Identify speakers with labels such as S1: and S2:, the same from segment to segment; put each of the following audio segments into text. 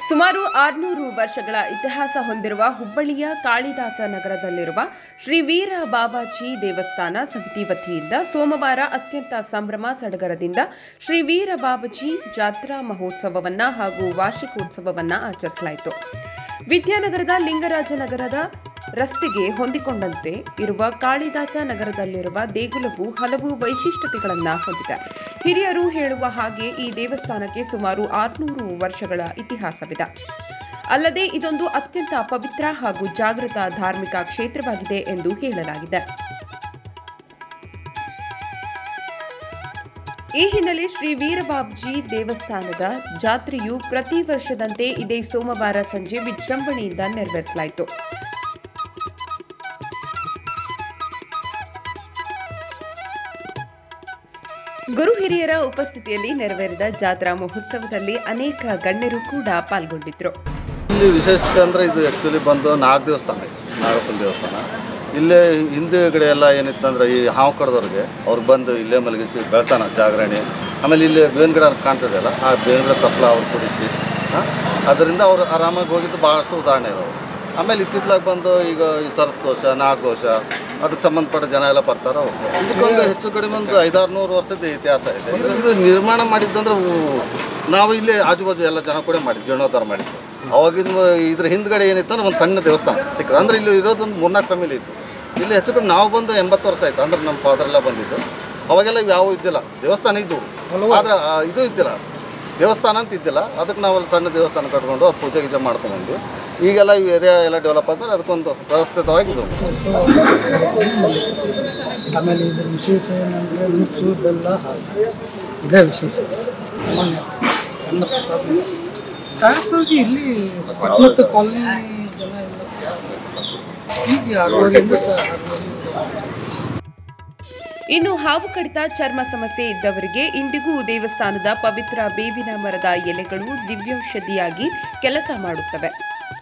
S1: ಸುಮಾರು 600 ವರ್ಷಗಳ ಇತಿಹಾಸ ಹೊಂದಿರುವ ಹುಬ್ಬಳ್ಳಿಯ ಕಾಳಿದಾಸ ನಗರದಲ್ಲಿರುವ ಶ್ರೀ ವೀರ ಬಾಬಾಜಿ ದೇವಸ್ಥಾನ ಸಮಿತಿ ವತಿಯಿಂದ ಸೋಮವಾರ ಅತ್ಯಂತ ಸಂಭ್ರಮ ಸಡಗರದಿಂದ ಶ್ರೀ ವೀರ ಬಾಬಾಜಿ ಜಾತ್ರಾ ಮಹೋತ್ಸವವನ್ನು ಹಾಗೂ ವಾರ್ಷಿಕೋತ್ಸವವನ್ನು ಆಚರಿಸಲಾಯಿತು. ವಿದ್ಯಾನಗರದ ಲಿಂಗರಾಜನಗರದ ರಸ್ತೆಗೆ ಹೊಂದಿಕೊಂಡಂತೆ ಇರುವ ಕಾಳಿದಾಸ ನಗರದಲ್ಲಿರುವ ದೇಗುಲವು ಹಲವು ವೈಶಿಷ್ಟ್ಯತೆಗಳನ್ನು ಹೊಂದಿದೆ. ಹಿರಿಯರು ಹೇಳುವ ಹಾಗೆ ಈ ದೇವಸ್ಥಾನಕ್ಕೆ ಸುಮಾರು 600 ವರ್ಷಗಳ ಇತಿಹಾಸವಿದೆ. ಅಲ್ಲದೆ ಇದೊಂದು ಅತ್ಯಂತ ಪವಿತ್ರ ಹಾಗೂ ಜಾಗೃತ ಧಾರ್ಮಿಕ ಕ್ಷೇತ್ರವಾಗಿದೆ ಎಂದು ಹೇಳಲಾಗಿದೆ. ಈ ಹಿನ್ನೆಲೆ ಶ್ರೀ ವೀರಬಾಬಾಜಿ ದೇವಸ್ಥಾನದ ಜಾತ್ರೆಯು ಪ್ರತಿ ವರ್ಷದಂತೆ ಇದೇ ಸೋಮವಾರ ಸಂಜೆ ವಿಜೃಂಭಣೆಯಿಂದ ನೆರವೇರಿಸಲಾಯಿತು. ಗುರು ಹಿರಿಯರ ಉಪಸ್ಥಿತಿಯಲ್ಲಿ ನೆರವೇರಿದ ಜಾತ್ರಾ ಮಹೋತ್ಸವದಲ್ಲಿ ಅನೇಕ ಗಣ್ಯರು ಕೂಡ ಪಾಲ್ಗೊಂಡಿದ್ದರು.
S2: ಇಲ್ಲಿ ವಿಶೇಷತೆ ಅಂದರೆ ಇದು ಆ್ಯಕ್ಚುಲಿ ಬಂದು ನಾಗ ದೇವಸ್ಥಾನ, ನಾಗಪ್ಪನ ದೇವಸ್ಥಾನ. ಇಲ್ಲೇ ಹಿಂದುಗಡೆ ಎಲ್ಲ ಏನಿತ್ತಂದ್ರೆ ಈ ಹಾವು ಕಡ್ದವ್ರಿಗೆ ಅವ್ರಿಗೆ ಬಂದು ಇಲ್ಲೇ ಮಲಗಿಸಿ ಬೆಳ್ತಾನ ಜಾಗರಣೆ. ಆಮೇಲೆ ಇಲ್ಲಿ ಬೇವಿನ ಗಿಡ ಕಾಣ್ತದಲ್ಲ, ಆ ಬೇವಿನ ಗಿಡ ತಪ್ಪಲ ಅವ್ರು ಕುಡಿಸಿ ಅದರಿಂದ ಅವ್ರು ಆರಾಮಾಗಿ ಹೋಗಿದ್ದು ಭಾಳಷ್ಟು ಉದಾಹರಣೆ ಇದಾವೆ. ಆಮೇಲೆ ಇತ್ತಿತ್ತಲಾಗಿ ಬಂದು ಈಗ ಈ ಸರ್ಪ ದೋಷ, ನಾಗ ದೋಷ ಅದಕ್ಕೆ ಸಂಬಂಧಪಟ್ಟ ಜನ ಎಲ್ಲ ಬರ್ತಾರೆ ಹೋಗ್ತಾರೆ. ಇದಕ್ಕೊಂದು ಹೆಚ್ಚು ಕಡಿಮೆ ಒಂದು 500-600 ವರ್ಷದ ಇತಿಹಾಸ ಇದೆ. ಇದು ನಿರ್ಮಾಣ ಮಾಡಿದ್ದಂದ್ರೆ ನಾವು ಇಲ್ಲಿ ಆಜುಬಾಜು ಎಲ್ಲ ಜನ ಕೂಡ ಮಾಡಿದ್ದು, ಜೀರ್ಣೋದ್ಧಾರ ಮಾಡಿದ್ದು. ಅವಾಗಿನ ಇದ್ರ ಹಿಂದ್ಗಡೆ ಏನಿತ್ತು ಒಂದು ಸಣ್ಣ ದೇವಸ್ಥಾನ ಚಿಕ್ಕದು, ಅಂದರೆ ಇಲ್ಲಿ ಇರೋದೊಂದು 3-4 ಫ್ಯಾಮಿಲಿ ಇತ್ತು. ಇಲ್ಲಿ ಹೆಚ್ಚು ಕಡಿಮೆ ನಾವು ಬಂದು 80 ವರ್ಷ ಆಯಿತು. ಅಂದ್ರೆ ನಮ್ಮ ಫಾದರೆಲ್ಲ ಬಂದಿದ್ದು. ಅವಾಗೆಲ್ಲ ಯಾವ ಇದ್ದಿಲ್ಲ, ದೇವಸ್ಥಾನ ಇದ್ದು ಆದರೆ ಇದು ಇದ್ದಿಲ್ಲ, ದೇವಸ್ಥಾನ ಅಂತ ಇದ್ದಿಲ್ಲ. ಅದಕ್ಕೆ ನಾವೆಲ್ಲ ಸಣ್ಣ ದೇವಸ್ಥಾನ ಕಟ್ಕೊಂಡು ಅದು ಪೂಜೆ ಗೀಜೆ ಮಾಡ್ಕೊಂಡ್ಬಂದ್ವಿ. ಈಗೆಲ್ಲ ಈ ಏರಿಯಾ ಎಲ್ಲ ಡೆವಲಪ್ ಆದ್ಮೇಲೆ ಅದಕ್ಕೊಂದು ವ್ಯವಸ್ಥಿತವಾಗಿದ್ದು.
S3: ಆಮೇಲೆ ಇದ್ರ ವಿಶೇಷ ಏನಂದರೆ ನುಚ್ಚು ಬೆಲ್ಲ ಹಾಕಿ ಇದೇ ವಿಶೇಷ. ಅನ್ನ ಪ್ರಸಾದ ಕಾಸಾಗಿ ಇಲ್ಲಿ ಸುತ್ತಮುತ್ತ ಕಾಲನಿ ಜನ ಎಲ್ಲ ಹೀಗೆ 600ರಿಂದ 600.
S1: ಇನ್ನು ಹಾವು ಕಡಿತ, ಚರ್ಮ ಸಮಸ್ಯೆ ಇದ್ದವರಿಗೆ ಇಂದಿಗೂ ದೇವಸ್ಥಾನದ ಪವಿತ್ರ ಬೇವಿನ ಮರದ ಎಲೆಗಳು ದಿವ್ಯೌಷಧಿಯಾಗಿ ಕೆಲಸ ಮಾಡುತ್ತವೆ.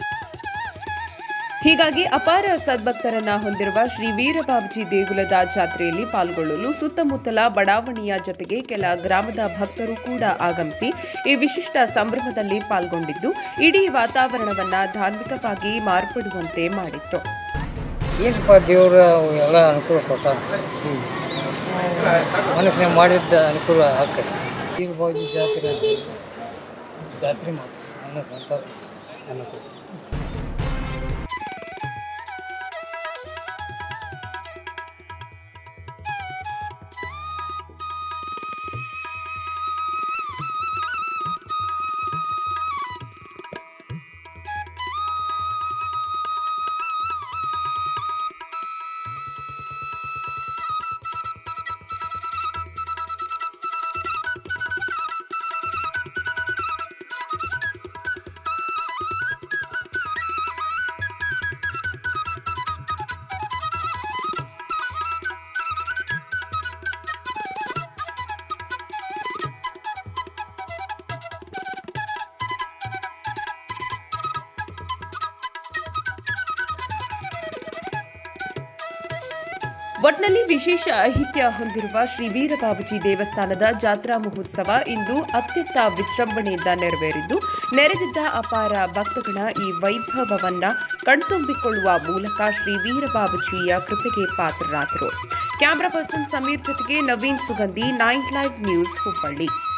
S1: ಹೀಗಾಗಿ ಅಪಾರ ಸದ್ಭಕ್ತರನ್ನ ಹೊಂದಿರುವ ಶ್ರೀ ವೀರಬಾಬಾಜಿ ದೇಗುಲದ ಜಾತ್ರೆಯಲ್ಲಿ ಪಾಲ್ಗೊಳ್ಳಲು ಸುತ್ತಮುತ್ತಲ ಬಡಾವಣೆಯ ಜೊತೆಗೆ ಕೆಲ ಗ್ರಾಮದ ಭಕ್ತರು ಕೂಡ ಆಗಮಿಸಿ ಈ ವಿಶಿಷ್ಟ ಸಂಭ್ರಮದಲ್ಲಿ ಪಾಲ್ಗೊಂಡಿದ್ದು ಇಡೀ ವಾತಾವರಣವನ್ನ ಧಾರ್ಮಿಕವಾಗಿ ಮಾರ್ಪಡುವಂತೆ ಮಾಡಿತ್ತು.
S3: ಏನಪ್ಪ ದೇವರು ಎಲ್ಲ ಅನುಕೂಲ ಕೊಟ್ಟ, ಮನಸ್ಸಿನ ಮಾಡಿದ್ದ ಅನುಕೂಲ ಆಗ್ತದೆ. ವೀರಬಾಬಾಜಿ ಜಾತ್ರೆ ಮಾಡಿ ಅನ್ನ ಸಂತಾರ
S1: ಒಟ್ನಲ್ಲಿ ವಿಶೇಷ ಐಹಿತ್ಯ ಹೊಂದಿರುವ ಶ್ರೀ ವೀರಬಾಬಾಜಿ ದೇವಸ್ಥಾನದ ಜಾತ್ರಾ ಮಹೋತ್ಸವ ಇಂದು ಅತ್ಯಂತ ವಿಜೃಂಭಣೆಯಿಂದ ನೆರವೇರಿದ್ದು ನೆರೆದಿದ್ದ ಅಪಾರ ಭಕ್ತಗಣ ಈ ವೈಭವವನ್ನ ಕಣ್ತುಂಬಿಕೊಳ್ಳುವ ಮೂಲಕ ಶ್ರೀ ವೀರಬಾಬಾಜಿಯ ಕೃಪೆಗೆ ಪಾತ್ರರಾದರು. ಕ್ಯಾಮರಾ ಪರ್ಸನ್ ಸಮೀರ್ ಜೊತೆಗೆ ನವೀನ್ ಸುಗಂಧಿ, 9 ಲೈವ್ ನ್ಯೂಸ್, ಹುಬ್ಬಳ್ಳಿ.